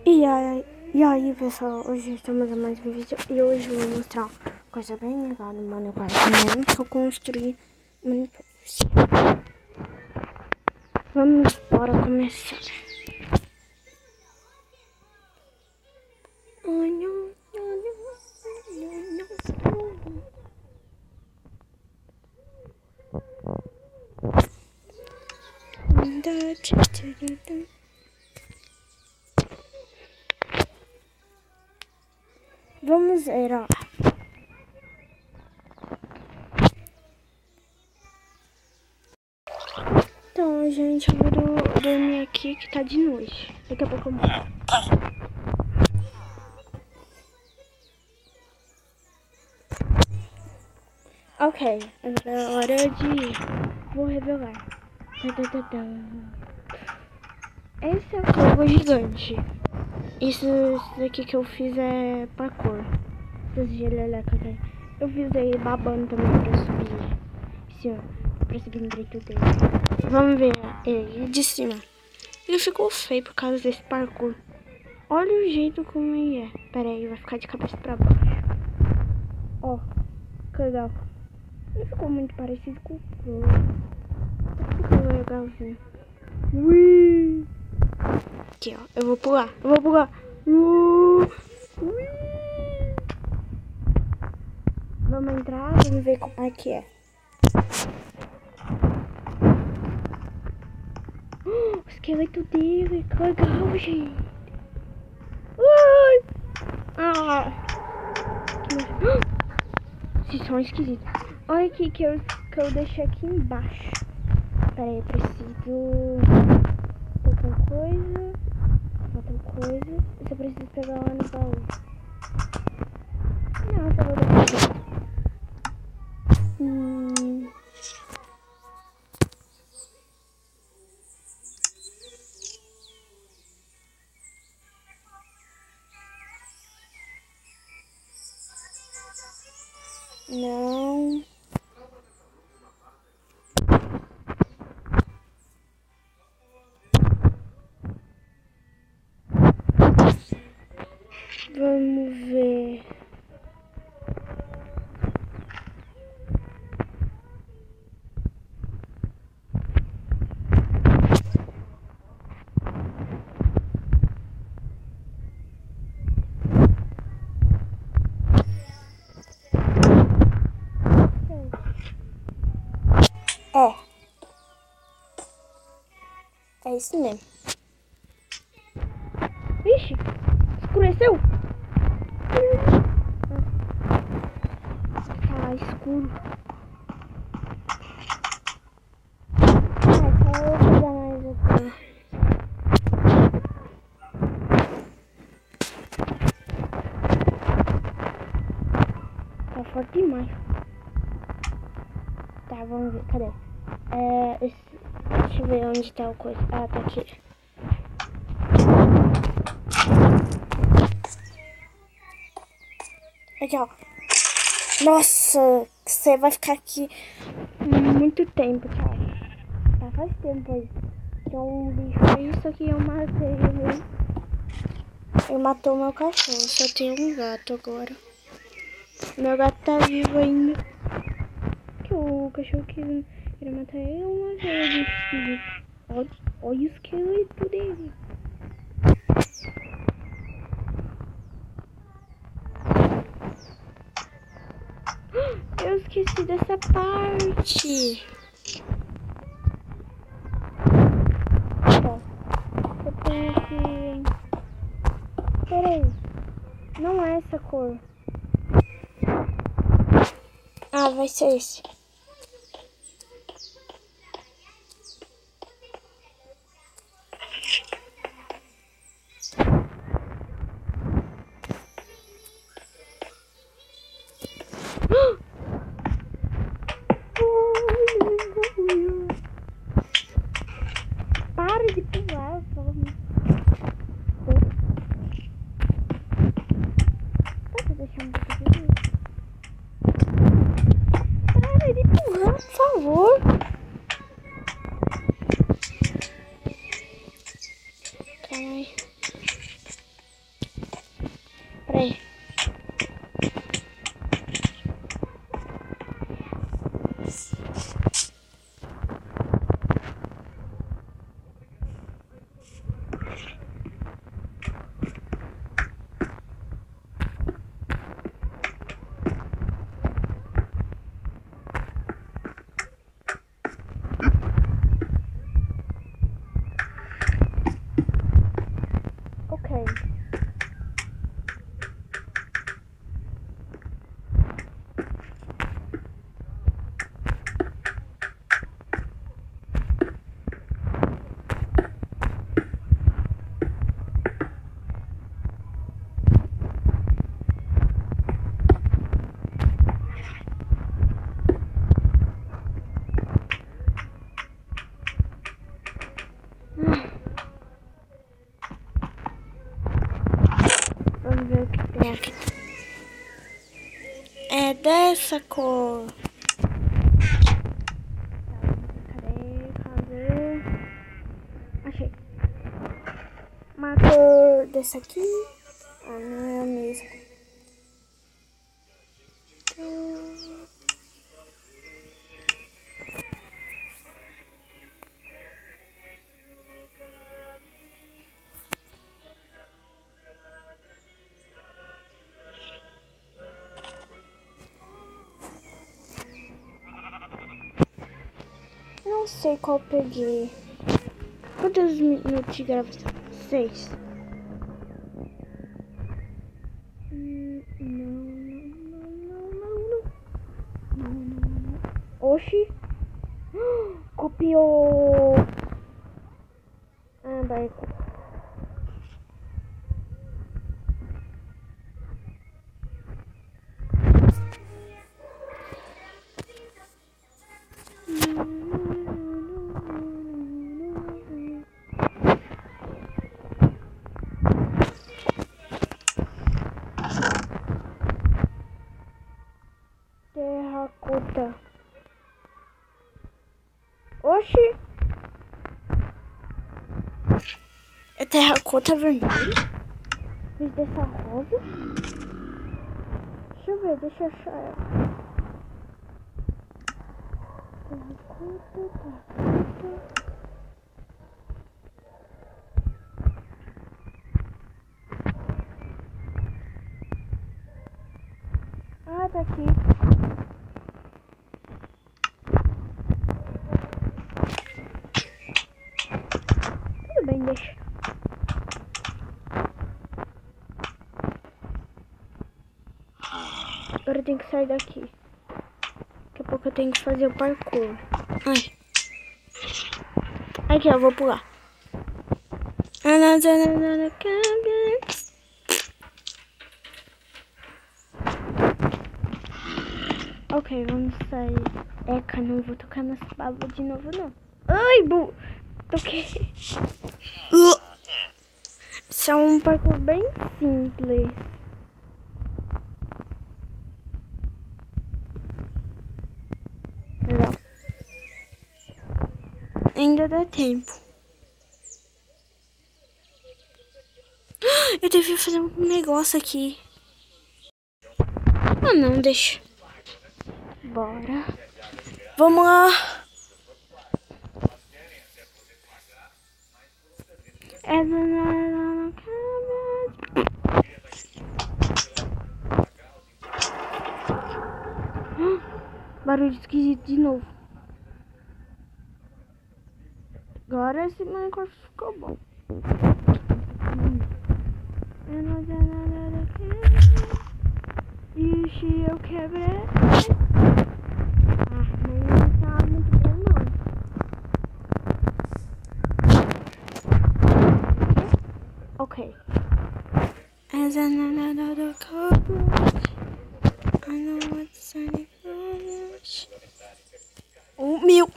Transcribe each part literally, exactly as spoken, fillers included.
E aí, e aí pessoal, hoje estamos a mais um vídeo e hoje eu vou mostrar uma coisa bem legal no Minecraft, né? Que eu construí Minecraft. Vamos bora começar. Vamos zerar. Então, gente, eu vou dormir aqui que tá de noite. Daqui a pouco eu morro. Ok, agora é hora de ir. Vou revelar. Esse é o corvo gigante. Isso, isso daqui que eu fiz é parkour. Essas gelecas aí. Eu fiz aí babando também pra subir. Sim, pra subir no direito dele. Vamos ver ele de cima. Ele ficou feio por causa desse parkour. Olha o jeito como ele é. Pera aí, vai ficar de cabeça pra baixo. Ó, que legal. Ele ficou muito parecido com o Crow. Ficou legalzinho. Ui! Aqui, ó. Eu vou pular. Eu vou pular. Uh, ui! Vamos entrar, vamos ver como é que é. Oh, o esqueleto dele, que legal, gente. Ui! Ah! Que som esquisito. Olha aqui que eu, que eu deixei aqui embaixo. Pera aí, eu preciso... Outra coisa... Outra coisa... Eu só preciso pegar lá no baú. Não, só vou deixar. Hum... Não... Vamos ver. É. É isso mesmo. Ixi, escureceu. Tá escuro. É, só eu pegar mais aqui. Tá forte demais. Tá, vamos ver. Cadê? É, esse, deixa eu ver onde tá o coisa. Ah, tá aqui. Aqui, ó. Nossa, você vai ficar aqui muito tempo, cara. Tá, faz tempo aí. Tem um bicho aí, só que eu matei ele. Eu matou meu cachorro, só tem um gato agora. Meu gato tá vivo ainda. Que o cachorro que queria matar ele uma vez. Olha, olha o esqueleto dele. Eu esqueci dessa parte. Ó, eu tenho que... Peraí. Não é essa cor. Ah, vai ser esse. Para de pular, vamos. Posso deixar um pouquinho? Para tem. Vamos ver o que tem aqui. É dessa cor. Cadê? Cadê? Achei. Uma cor dessa aqui. Ah, não é a mesma. Não sei qual peguei. Quantos minutos de gravação? Seis. Hum, não, não, não, não, não. Não, não, não. Oxi. Copiou. Ah, vai. Terracota. Oxi. É terracota vermelha? Fiz dessa rosa? Deixa eu ver, deixa eu achar ela. Terracota, terracota. Ah, tá aqui. Tudo bem, deixa. Agora eu tenho que sair daqui. Daqui a pouco eu tenho que fazer o parkour. Ai. Aqui, eu vou pular. Ok, vamos sair. Eca, não vou tocar nessa baba de novo, não. Ai, bu... Toquei. Isso é um parkour bem simples. Legal. Ainda dá tempo. Eu devia fazer um negócio aqui. Ah, não, deixa. Bora. Vamos lá. É barulho esquisito de novo. Agora esse Minecraft ficou bom. Ixi, eu quebrei. Ah, mas não tá muito bom não. Ok. As another cockroach, I know what's sunny cockroach. Oh, meu!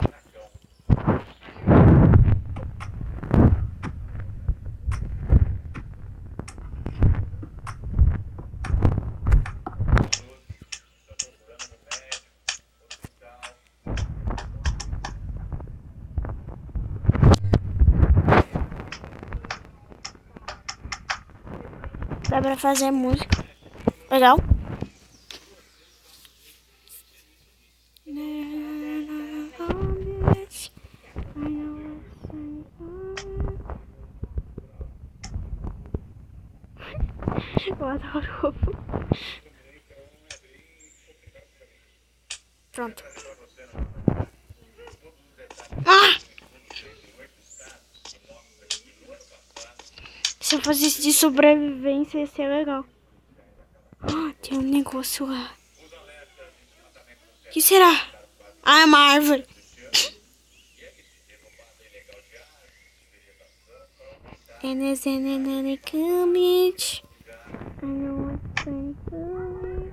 Dá pra fazer música. Legal. Eu adoro. Pronto. Ah! Se eu fizesse de sobrevivência, ia ser legal. Oh, tem um negócio lá. O que será? Ah, é uma árvore. And there's another cabbage. I know what's going.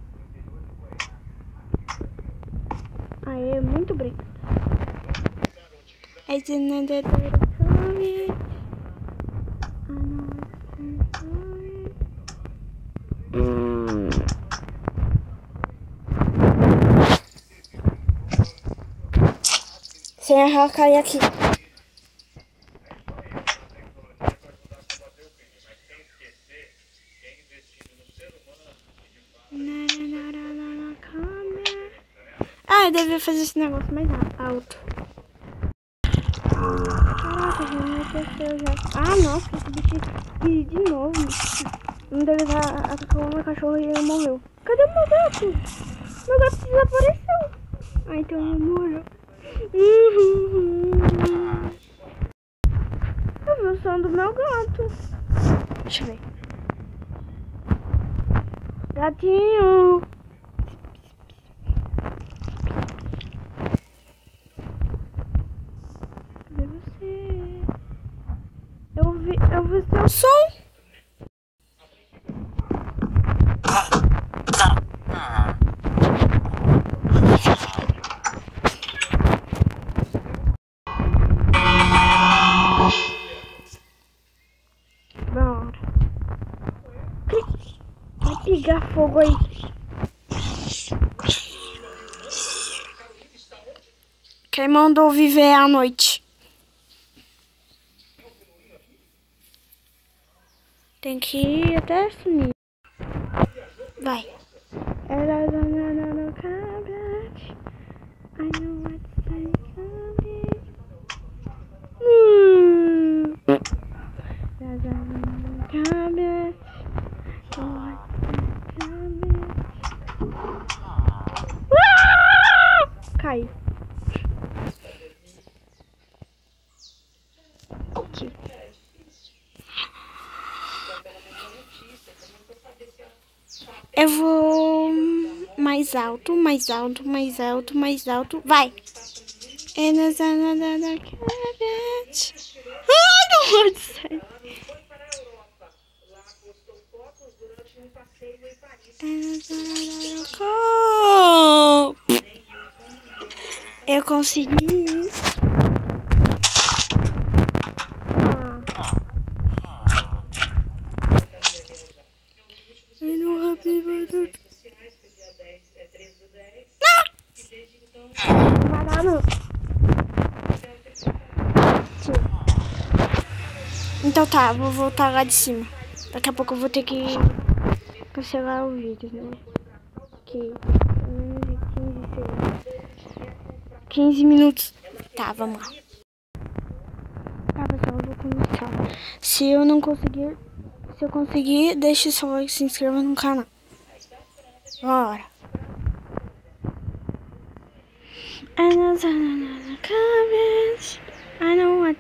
Aí é muito branco. There's another cabbage. I know what's going. Hum. Sem errar, cair aqui. Ah, eu devia fazer esse negócio mais alto. Caraca, já me aqueceu já. Ah, nossa, esse bicho aqui de novo. Um deles atacou meu cachorro e ele morreu. Cadê meu gato? Meu gato desapareceu. Ah, então ele morreu. Eu vi o som do meu gato. Deixa eu ver. Gatinho. Cadê você? Eu vi, eu vi seu som. Bora. Vai pegar fogo aí. Quem mandou viver à noite? Tem que ir até sumir. Vai. Ela dona no cabbage. I know what's in cabbage. Hum. Ela dona no cabbage. Oh, what's in cabbage. Ah! Caiu. Aqui. Eu vou mais alto, mais alto, mais alto, mais alto. Vai! Ai, não pode sair. Eu consegui. Vai dar não. Então tá, vou voltar lá de cima. Daqui a pouco eu vou ter que cancelar o vídeo, né? Que quinze minutos. Tá, vamos lá. Tá, pessoal, eu vou começar. Se eu não conseguir, se eu conseguir, deixe seu like e se inscreva no canal. Bora. I know the comments. I know what.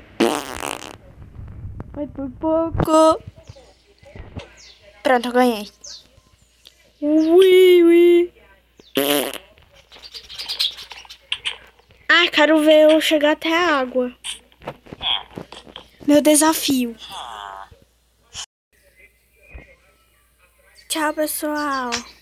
Foi por pouco. Pronto, eu ganhei. Ui, ui. Ah, quero ver eu chegar até a água. Meu desafio. Tchau, pessoal.